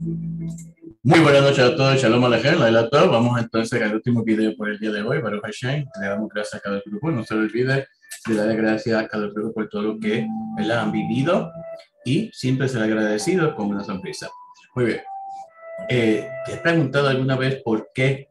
Muy buenas noches a todos, Shalom Alejem, Laila Tov. Vamos entonces al último video por el día de hoy, Baruch Hashem. Le damos gracias a cada grupo, no se lo olvide de darle gracias a cada grupo por todo lo que han vivido y siempre ser agradecido con una sonrisa. Muy bien. ¿Te has preguntado alguna vez por qué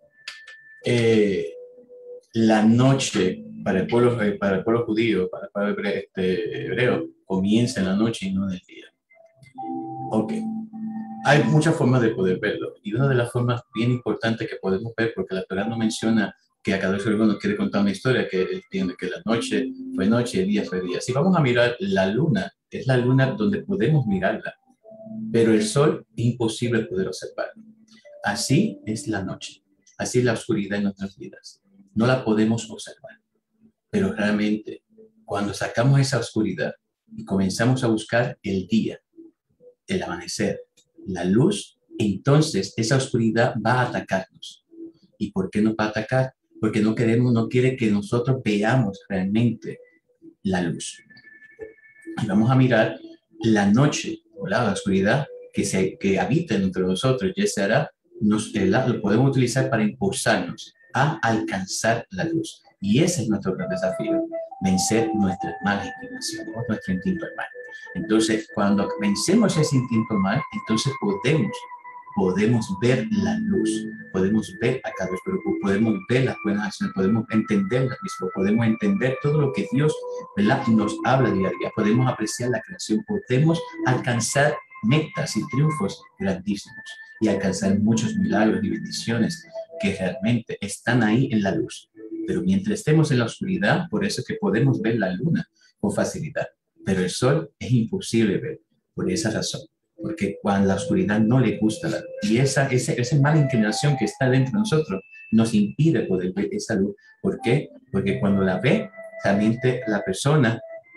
la noche para el pueblo judío, para el pueblo hebreo, comienza en la noche y no en el día? Ok. Hay muchas formas de poder verlo y una de las formas bien importantes que podemos ver, porque la Torah no menciona que a cada uno nos quiere contar una historia, que él entiende que la noche fue noche, el día fue día. Si vamos a mirar la luna, es la luna donde podemos mirarla, pero el sol es imposible poder observarlo. Así es la noche, así es la oscuridad en nuestras vidas. No la podemos observar, pero realmente cuando sacamos esa oscuridad y comenzamos a buscar el día, el amanecer, la luz, entonces esa oscuridad va a atacarnos. ¿Y por qué nos va a atacar? Porque no quiere que nosotros veamos realmente la luz. Y vamos a mirar la noche, o la oscuridad que habita entre nosotros, ya será, lo podemos utilizar para impulsarnos a alcanzar la luz. Y ese es nuestro gran desafío, vencer nuestras malas inclinaciones, nuestro instinto mal. Entonces, cuando vencemos ese instinto mal, entonces podemos ver la luz, podemos ver a cada pero podemos ver las buenas acciones, podemos entender las mismas, podemos entender todo lo que Dios, ¿verdad?, nos habla día a día, podemos apreciar la creación, podemos alcanzar metas y triunfos grandísimos y alcanzar muchos milagros y bendiciones que realmente están ahí en la luz. Pero mientras estemos en la oscuridad, por eso es que podemos ver la luna con facilidad, pero el sol es imposible ver por esa razón. Porque cuando la oscuridad no le gusta la luz, y esa mala inclinación que está dentro de nosotros nos impide poder ver esa luz. ¿Por qué? Porque cuando la ve, realmente la persona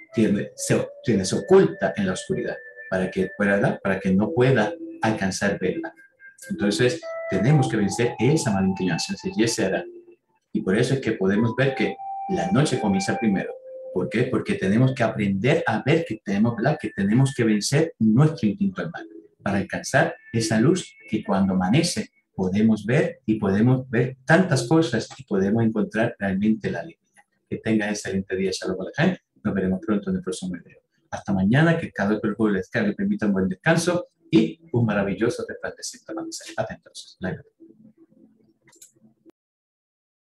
se oculta en la oscuridad para que no pueda alcanzar verla. Entonces, tenemos que vencer esa mala inclinación, si se hará. Y por eso es que podemos ver que la noche comienza primero. ¿Por qué? Porque tenemos que aprender a ver que tenemos que vencer nuestro instinto al mal para alcanzar esa luz que cuando amanece podemos ver y podemos ver tantas cosas y podemos encontrar realmente la alegría. Que tengan excelente día, Shalom Alejem. Nos veremos pronto en el próximo video. Hasta mañana, que cada cuerpo les permita un buen descanso y un maravilloso resplandecimiento. Hasta entonces.